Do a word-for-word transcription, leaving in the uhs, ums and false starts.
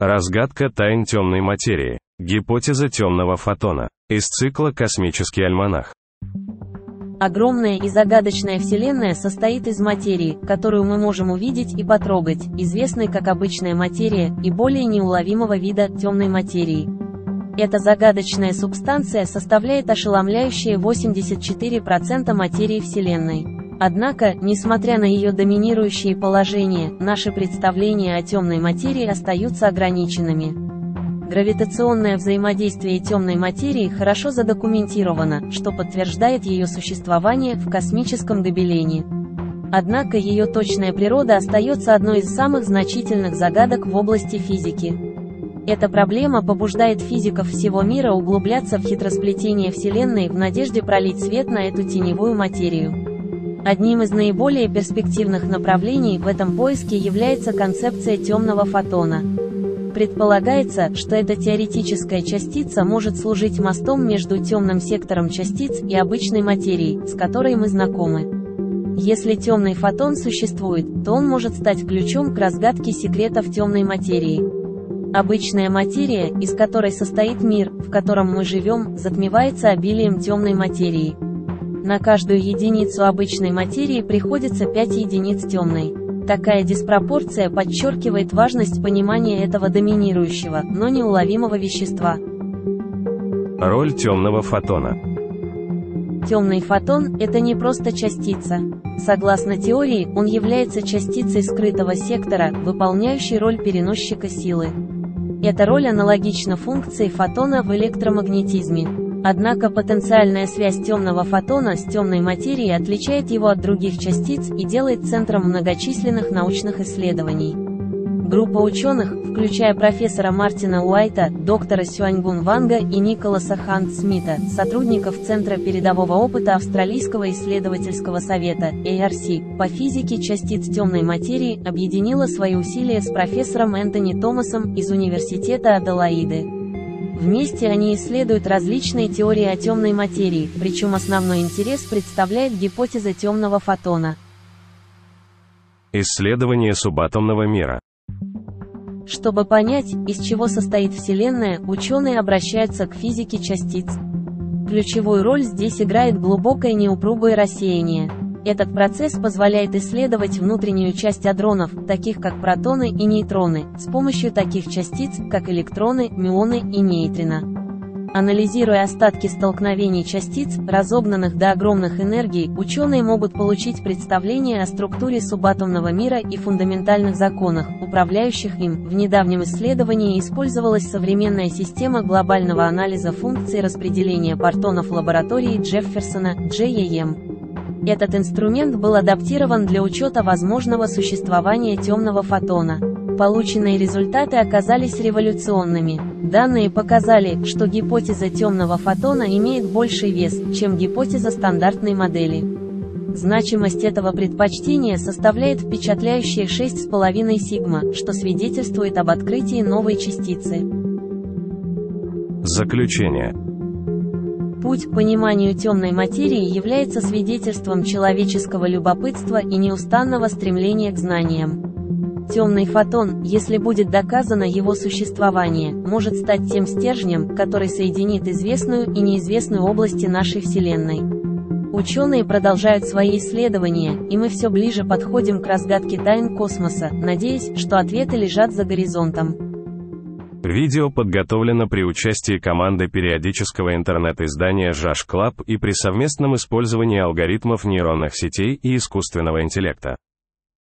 Разгадка тайн темной материи. Гипотеза темного фотона. Из цикла «Космический альманах». Огромная и загадочная Вселенная состоит из материи, которую мы можем увидеть и потрогать, известной как обычная материя, и более неуловимого вида темной материи. Эта загадочная субстанция составляет ошеломляющие восемьдесят четыре процента материи Вселенной. Однако, несмотря на ее доминирующее положение, наши представления о темной материи остаются ограниченными. Гравитационное взаимодействие темной материи хорошо задокументировано, что подтверждает ее существование в космическом гобелене. Однако ее точная природа остается одной из самых значительных загадок в области физики. Эта проблема побуждает физиков всего мира углубляться в хитросплетение Вселенной в надежде пролить свет на эту теневую материю. Одним из наиболее перспективных направлений в этом поиске является концепция темного фотона. Предполагается, что эта теоретическая частица может служить мостом между темным сектором частиц и обычной материей, с которой мы знакомы. Если темный фотон существует, то он может стать ключом к разгадке секретов темной материи. Обычная материя, из которой состоит мир, в котором мы живем, затмевается обилием темной материи. На каждую единицу обычной материи приходится пять единиц темной. Такая диспропорция подчеркивает важность понимания этого доминирующего, но неуловимого вещества. Роль темного фотона. Темный фотон – это не просто частица. Согласно теории, он является частицей скрытого сектора, выполняющей роль переносчика силы. Эта роль аналогична функции фотона в электромагнетизме. Однако потенциальная связь темного фотона с темной материей отличает его от других частиц и делает центром многочисленных научных исследований. Группа ученых, включая профессора Мартина Уайта, доктора Сюаньгун Ванга и Николаса Хант-Смита, сотрудников Центра передового опыта Австралийского исследовательского совета, эй ар си, по физике частиц темной материи, объединила свои усилия с профессором Энтони Томасом из Университета Аделаиды. Вместе они исследуют различные теории о темной материи, причем основной интерес представляет гипотеза темного фотона. Исследование субатомного мира. Чтобы понять, из чего состоит Вселенная, ученые обращаются к физике частиц. Ключевую роль здесь играет глубокое неупругое рассеяние. Этот процесс позволяет исследовать внутреннюю часть адронов, таких как протоны и нейтроны, с помощью таких частиц, как электроны, мюоны и нейтрино. Анализируя остатки столкновений частиц, разогнанных до огромных энергий, ученые могут получить представление о структуре субатомного мира и фундаментальных законах, управляющих им. В недавнем исследовании использовалась современная система глобального анализа функций распределения партонов лаборатории Джефферсона, джей и эм. Этот инструмент был адаптирован для учета возможного существования темного фотона. Полученные результаты оказались революционными. Данные показали, что гипотеза темного фотона имеет больший вес, чем гипотеза стандартной модели. Значимость этого предпочтения составляет впечатляющие шесть с половиной сигма, что свидетельствует об открытии новой частицы. Заключение. Путь к пониманию темной материи является свидетельством человеческого любопытства и неустанного стремления к знаниям. Темный фотон, если будет доказано его существование, может стать тем стержнем, который соединит известную и неизвестную области нашей Вселенной. Ученые продолжают свои исследования, и мы все ближе подходим к разгадке тайн космоса, надеясь, что ответы лежат за горизонтом. Видео подготовлено при участии команды периодического интернет-издания жаш Club и при совместном использовании алгоритмов нейронных сетей и искусственного интеллекта.